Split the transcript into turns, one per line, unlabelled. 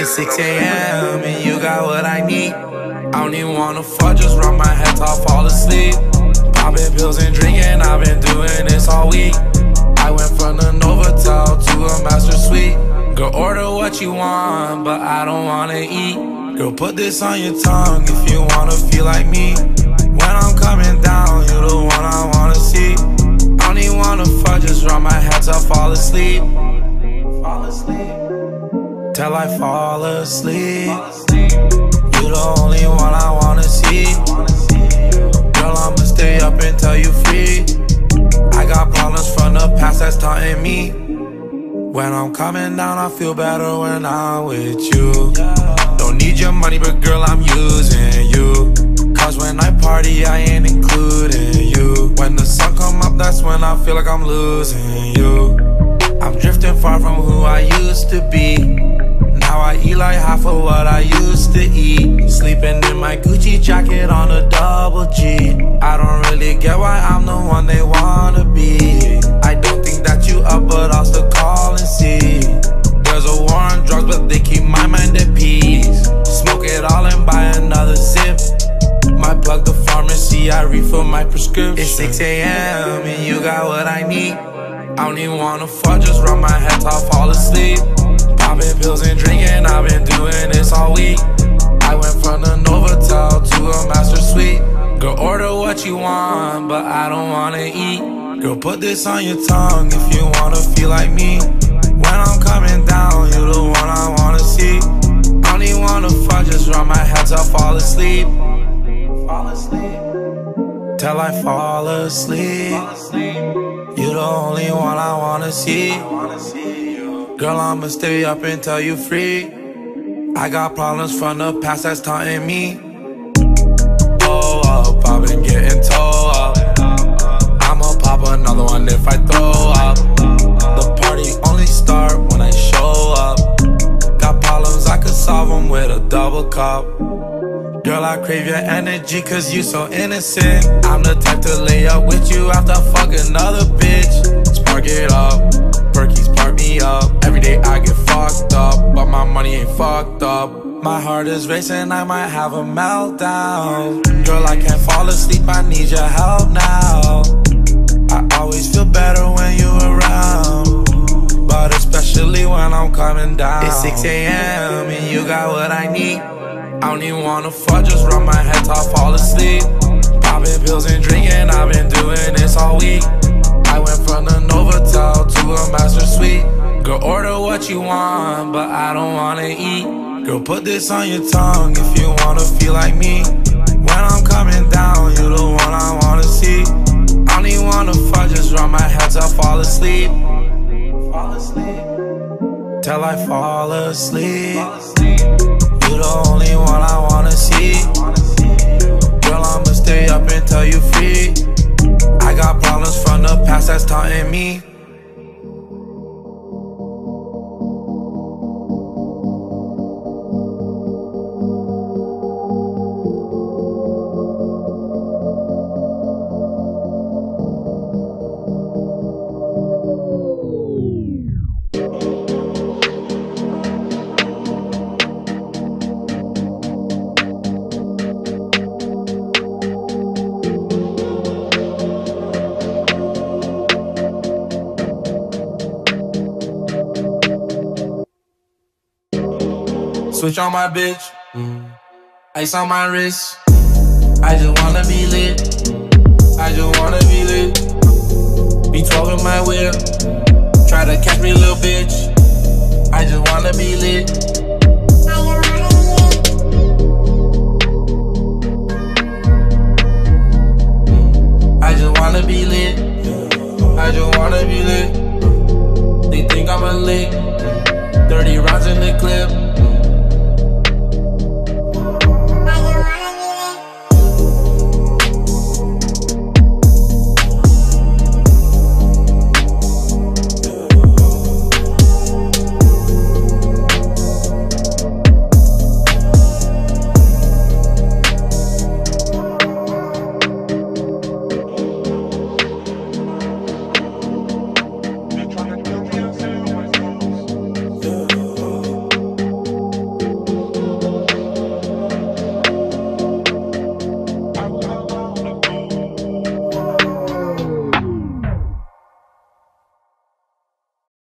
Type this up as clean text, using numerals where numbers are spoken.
It's 6 a.m. and you got what I need. I don't even wanna fuck, just rub my head till I fall asleep. Popping pills and drinking, I've been doing this all week. I went from the Novotel to a master suite. Girl, order what you want, but I don't wanna eat. Girl, put this on your tongue if you wanna feel like me. When I'm coming down, you're the one I wanna see. I don't even wanna fuck, just rub my head till I fall asleep. Fall asleep. Till I fall asleep. You the only one I wanna see. Girl, I'ma stay up until you free. I got problems from the past that's taunting me. When I'm coming down, I feel better when I'm with you. Don't need your money, but girl, I'm using you. Cause when I party, I ain't including you. When the sun come up, that's when I feel like I'm losing you. I'm drifting far from who I used to be. Now I eat like half of what I used to eat. Sleeping in my Gucci jacket on a double G. I don't really get why I'm the one they wanna be. I don't think that you up, but I'll still call and see. There's a war on drugs, but they keep my mind at peace. Smoke it all and buy another zip. Might plug the pharmacy, I refill my prescription. It's 6 a.m. and you got what I need. I don't even wanna fuck, just rub my head till I fall asleep. Popping pills and drinking, I've been doing this all week. I went from the Novotel to a master suite. Girl, order what you want, but I don't wanna eat. Girl, put this on your tongue if you wanna feel like me. When I'm coming down, you're the one I wanna see. I don't even wanna fuck, just rub my head till I fall asleep. Fall asleep. Till I fall asleep. You're the only one I wanna see. Girl, I'ma stay up until you free. I got problems from the past that's taunting me. Oh, up, I've been getting toe up. I'ma pop another one if I throw up. The party only start when I show up. Got problems, I could solve them with a double cup. Girl, I crave your energy cause you so innocent. I'm the type to lay up with you after fuck another bitch. Spark it up, Berkey's park me up. Every day I get fucked up, but my money ain't fucked up. My heart is racing, I might have a meltdown. Girl, I can't fall asleep, I need your help now. I always feel better when you're around, but especially when I'm coming down. It's 6 a.m. and you got what I need. I don't even wanna fuck, just rub my head till I fall asleep. Popping pills and drinking, I've been doing this all week. I went from the Novotel to a master suite. Girl, order what you want, but I don't wanna eat. Girl, put this on your tongue if you wanna feel like me. When I'm coming down, you're the one I wanna see. I don't even wanna fuck, just rub my head till I fall asleep. Fall asleep. Till I fall asleep. You're the only one I wanna see. Girl, I'ma stay up until you free. I got problems from the past that's taunting me. Switch on my bitch, ice on my wrist. I just wanna be lit, I just wanna be lit. Be 12 in my whip, try to catch me, little bitch. I just wanna be lit,